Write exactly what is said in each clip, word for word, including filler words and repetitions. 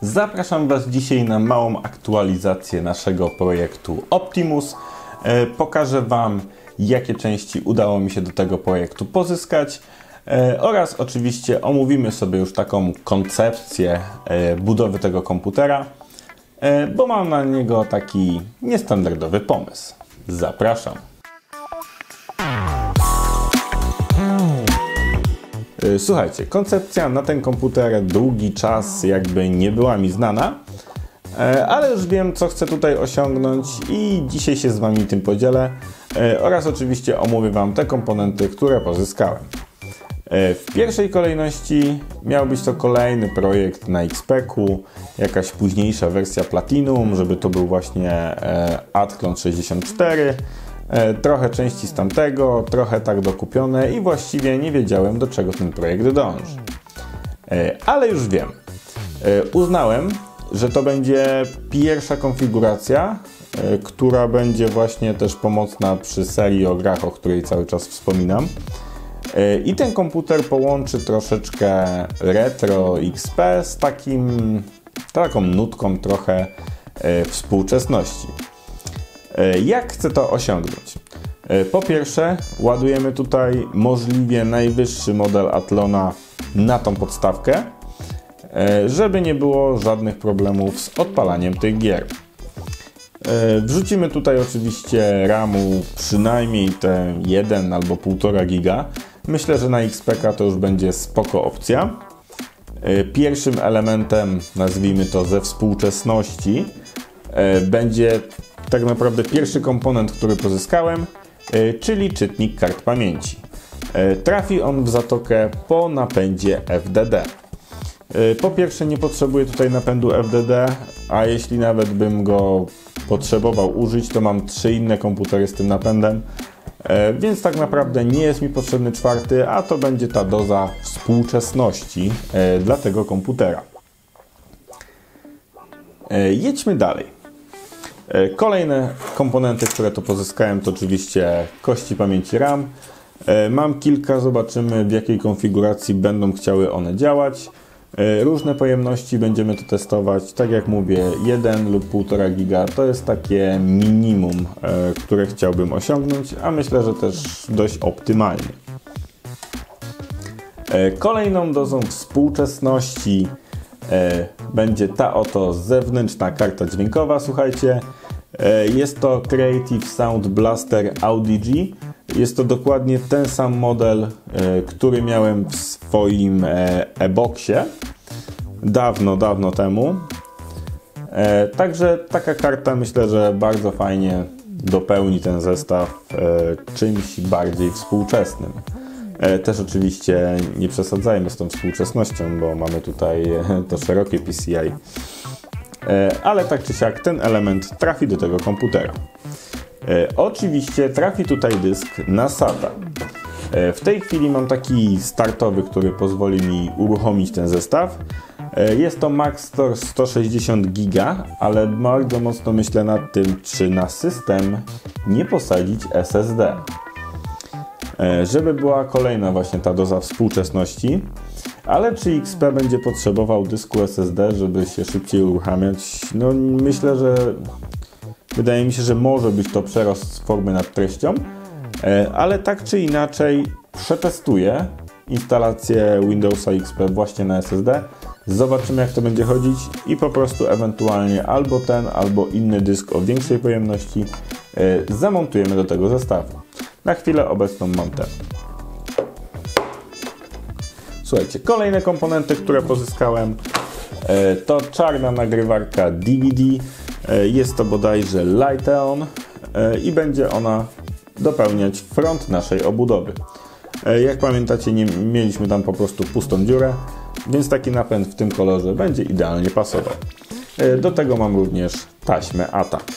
Zapraszam Was dzisiaj na małą aktualizację naszego projektu Optimus. E, pokażę Wam, jakie części udało mi się do tego projektu pozyskać e, oraz oczywiście omówimy sobie już taką koncepcję e, budowy tego komputera, e, bo mam na niego taki niestandardowy pomysł. Zapraszam. Słuchajcie, koncepcja na ten komputer długi czas jakby nie była mi znana, ale już wiem, co chcę tutaj osiągnąć i dzisiaj się z Wami tym podzielę oraz oczywiście omówię Wam te komponenty, które pozyskałem. W pierwszej kolejności miał być to kolejny projekt na X P K u, jakaś późniejsza wersja Platinum, żeby to był właśnie Athlon sześćdziesiąt cztery. Trochę części z tamtego, trochę tak dokupione i właściwie nie wiedziałem, do czego ten projekt dąży. Ale już wiem. Uznałem, że to będzie pierwsza konfiguracja, która będzie właśnie też pomocna przy serii o grach, o której cały czas wspominam. I ten komputer połączy troszeczkę retro X P z takim, taką nutką trochę współczesności. Jak chcę to osiągnąć? Po pierwsze, ładujemy tutaj możliwie najwyższy model Athlona na tą podstawkę, żeby nie było żadnych problemów z odpalaniem tych gier. Wrzucimy tutaj oczywiście ramu przynajmniej te jeden albo półtora giga. Myślę, że na X P K to już będzie spoko opcja. Pierwszym elementem, nazwijmy to ze współczesności, będzie tak naprawdę pierwszy komponent, który pozyskałem, czyli czytnik kart pamięci. Trafi on w zatokę po napędzie F D D. Po pierwsze, nie potrzebuję tutaj napędu F D D, a jeśli nawet bym go potrzebował użyć, to mam trzy inne komputery z tym napędem, więc tak naprawdę nie jest mi potrzebny czwarty, a to będzie ta doza współczesności dla tego komputera. Jedźmy dalej. Kolejne komponenty, które to pozyskałem, to oczywiście kości pamięci RAM. Mam kilka, zobaczymy w jakiej konfiguracji będą chciały one działać. Różne pojemności będziemy to testować. Tak jak mówię, jeden lub półtora giga to jest takie minimum, które chciałbym osiągnąć, a myślę, że też dość optymalnie. Kolejną dozą współczesności będzie ta oto zewnętrzna karta dźwiękowa. Słuchajcie, jest to Creative Sound Blaster Audi G. Jest to dokładnie ten sam model, który miałem w swoim e-boxie dawno, dawno temu. Także taka karta, myślę, że bardzo fajnie dopełni ten zestaw czymś bardziej współczesnym. Też oczywiście nie przesadzajmy z tą współczesnością, bo mamy tutaj to szerokie P C I. Ale tak czy siak ten element trafi do tego komputera. Oczywiście trafi tutaj dysk na SATA. W tej chwili mam taki startowy, który pozwoli mi uruchomić ten zestaw. Jest to Maxtor sto sześćdziesiąt giga, ale bardzo mocno myślę nad tym, czy na system nie posadzić S S D. Żeby była kolejna właśnie ta doza współczesności, ale czy X P będzie potrzebował dysku S S D, żeby się szybciej uruchamiać? No myślę, że wydaje mi się, że może być to przerost z formy nad treścią, ale tak czy inaczej przetestuję instalację Windowsa X P właśnie na S S D, zobaczymy jak to będzie chodzić i po prostu ewentualnie albo ten, albo inny dysk o większej pojemności zamontujemy do tego zestawu. Na chwilę obecną mam ten. Słuchajcie, kolejne komponenty, które pozyskałem, to czarna nagrywarka D V D. Jest to bodajże Liteon i będzie ona dopełniać front naszej obudowy. Jak pamiętacie, nie mieliśmy tam po prostu pustą dziurę, więc taki napęd w tym kolorze będzie idealnie pasował. Do tego mam również taśmę A T A.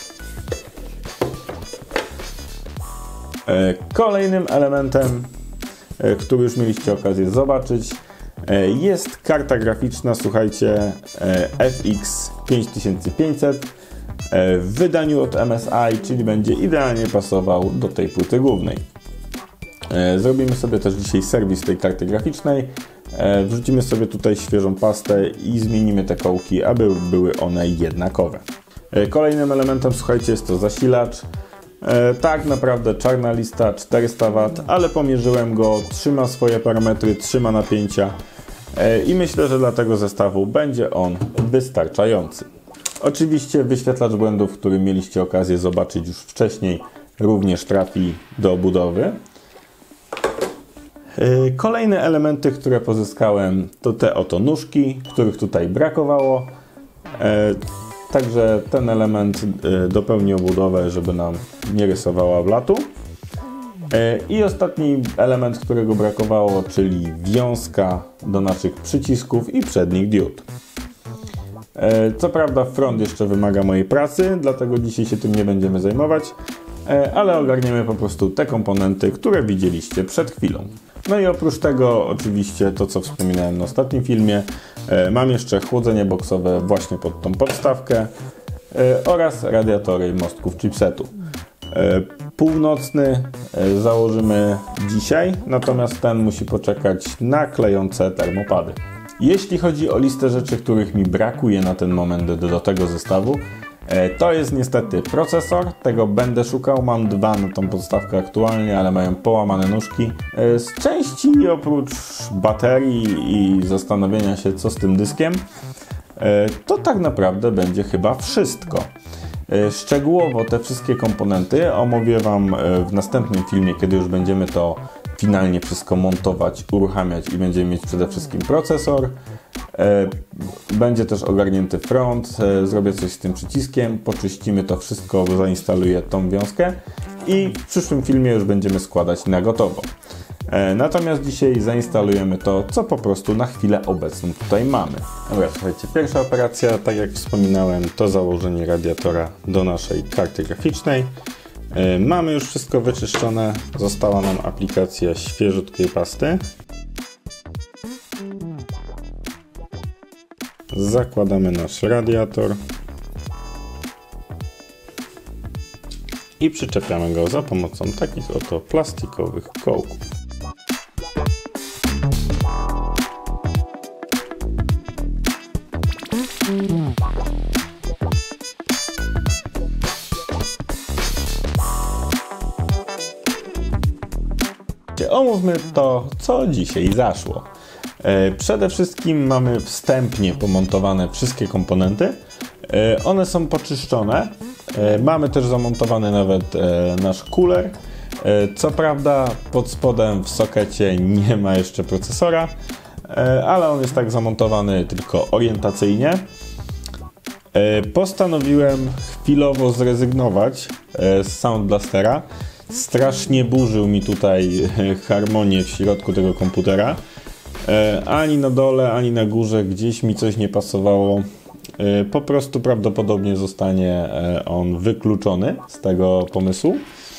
Kolejnym elementem, który już mieliście okazję zobaczyć, jest karta graficzna, słuchajcie, F X pięć tysięcy pięćset w wydaniu od M S I, czyli będzie idealnie pasował do tej płyty głównej. Zrobimy sobie też dzisiaj serwis tej karty graficznej. Wrzucimy sobie tutaj świeżą pastę i zmienimy te kołki, aby były one jednakowe. Kolejnym elementem, słuchajcie, jest to zasilacz. Tak naprawdę czarna lista czterysta watów, ale pomierzyłem go, trzyma swoje parametry, trzyma napięcia i myślę, że dla tego zestawu będzie on wystarczający. Oczywiście wyświetlacz błędów, który mieliście okazję zobaczyć już wcześniej, również trafi do obudowy. Kolejne elementy, które pozyskałem, to te oto nóżki, których tutaj brakowało. Także ten element dopełni obudowę, żeby nam nie rysowała blatu. I ostatni element, którego brakowało, czyli wiązka do naszych przycisków i przednich diod. Co prawda front jeszcze wymaga mojej pracy, dlatego dzisiaj się tym nie będziemy zajmować, ale ogarniemy po prostu te komponenty, które widzieliście przed chwilą. No i oprócz tego oczywiście to, co wspominałem na ostatnim filmie, mam jeszcze chłodzenie boksowe właśnie pod tą podstawkę oraz radiatory mostków chipsetu. Północny założymy dzisiaj, natomiast ten musi poczekać na klejące termopady. Jeśli chodzi o listę rzeczy, których mi brakuje na ten moment do tego zestawu, to jest niestety procesor, tego będę szukał, mam dwa na tą podstawkę aktualnie, ale mają połamane nóżki. Z części oprócz baterii i zastanowienia się, co z tym dyskiem, to tak naprawdę będzie chyba wszystko. Szczegółowo te wszystkie komponenty omówię Wam w następnym filmie, kiedy już będziemy to finalnie wszystko montować, uruchamiać i będziemy mieć przede wszystkim procesor. Będzie też ogarnięty front, zrobię coś z tym przyciskiem, poczyścimy to wszystko, zainstaluję tą wiązkę i w przyszłym filmie już będziemy składać na gotowo. Natomiast dzisiaj zainstalujemy to, co po prostu na chwilę obecną tutaj mamy. Dobra, słuchajcie, pierwsza operacja, tak jak wspominałem, to założenie radiatora do naszej karty graficznej. Mamy już wszystko wyczyszczone, została nam aplikacja świeżutkiej pasty. Zakładamy nasz radiator i przyczepiamy go za pomocą takich oto plastikowych kołków. Omówmy to, co dzisiaj zaszło. Przede wszystkim mamy wstępnie pomontowane wszystkie komponenty. One są poczyszczone. Mamy też zamontowany nawet nasz cooler. Co prawda pod spodem w sokecie nie ma jeszcze procesora, ale on jest tak zamontowany tylko orientacyjnie. Postanowiłem chwilowo zrezygnować z Sound Blastera. Strasznie burzył mi tutaj harmonię w środku tego komputera. Ani na dole, ani na górze gdzieś mi coś nie pasowało. Po prostu prawdopodobnie zostanie on wykluczony z tego pomysłu.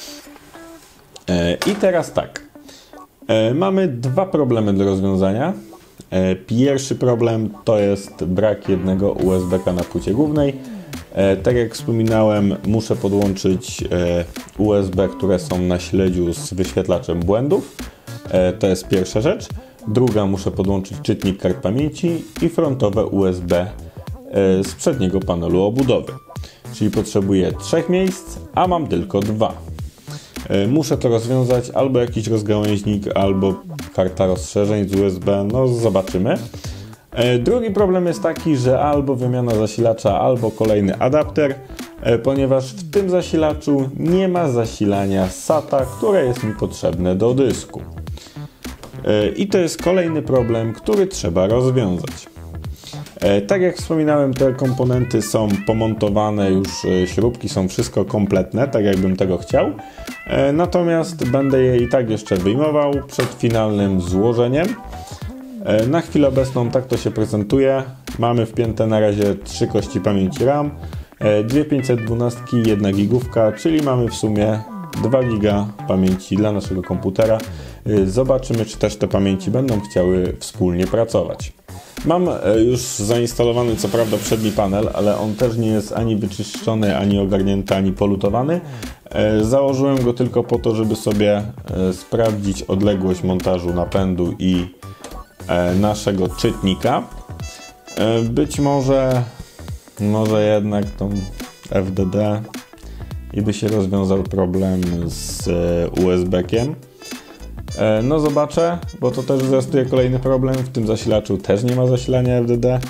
I teraz tak. Mamy dwa problemy do rozwiązania. Pierwszy problem to jest brak jednego U S B-ka na płycie głównej. Tak jak wspominałem, muszę podłączyć U S B, które są na śledziu z wyświetlaczem błędów. To jest pierwsza rzecz. Druga, muszę podłączyć czytnik kart pamięci i frontowe U S B z przedniego panelu obudowy. Czyli potrzebuję trzech miejsc, a mam tylko dwa. Muszę to rozwiązać, albo jakiś rozgałęźnik, albo karta rozszerzeń z U S B, no zobaczymy. Drugi problem jest taki, że albo wymiana zasilacza, albo kolejny adapter, ponieważ w tym zasilaczu nie ma zasilania SATA, które jest mi potrzebne do dysku. I to jest kolejny problem, który trzeba rozwiązać. Tak jak wspominałem, te komponenty są pomontowane, już śrubki są wszystko kompletne, tak jakbym tego chciał. Natomiast będę je i tak jeszcze wyjmował przed finalnym złożeniem. Na chwilę obecną tak to się prezentuje. Mamy wpięte na razie trzy kości pamięci RAM, dwie pięćset dwanaście, jedna gigówka, czyli mamy w sumie dwa giga pamięci dla naszego komputera. Zobaczymy, czy też te pamięci będą chciały wspólnie pracować. Mam już zainstalowany co prawda przedni panel, ale on też nie jest ani wyczyszczony, ani ogarnięty, ani polutowany. Założyłem go tylko po to, żeby sobie sprawdzić odległość montażu napędu i naszego czytnika. Być może, może jednak tą F D D i by się rozwiązał problem z U S B-kiem. No zobaczę, bo to też zresztą kolejny problem. W tym zasilaczu też nie ma zasilania F D D.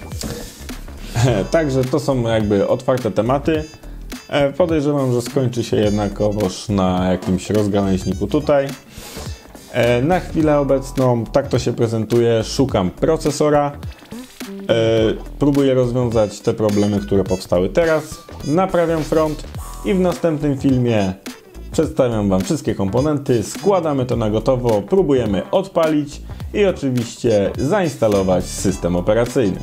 Także to są jakby otwarte tematy. Podejrzewam, że skończy się jednakowoż na jakimś rozgałęźniku tutaj. Na chwilę obecną tak to się prezentuje. Szukam procesora. Próbuję rozwiązać te problemy, które powstały teraz. Naprawiam front i w następnym filmie przedstawiam Wam wszystkie komponenty, składamy to na gotowo, próbujemy odpalić i oczywiście zainstalować system operacyjny.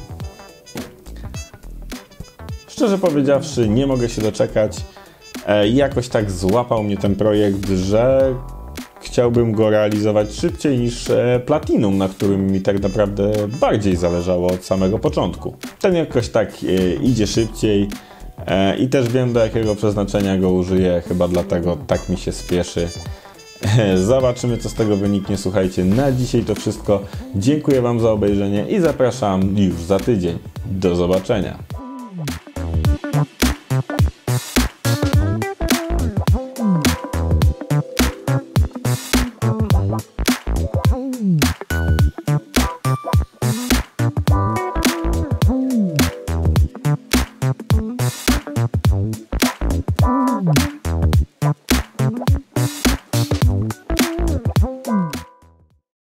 Szczerze powiedziawszy, nie mogę się doczekać. E, jakoś tak złapał mnie ten projekt, że chciałbym go realizować szybciej niż e, Platinum, na którym mi tak naprawdę bardziej zależało od samego początku. Ten jakoś tak e, idzie szybciej. I też wiem, do jakiego przeznaczenia go użyję, chyba dlatego tak mi się spieszy. Zobaczymy, co z tego wyniknie. Słuchajcie, na dzisiaj to wszystko. Dziękuję Wam za obejrzenie i zapraszam już za tydzień. Do zobaczenia.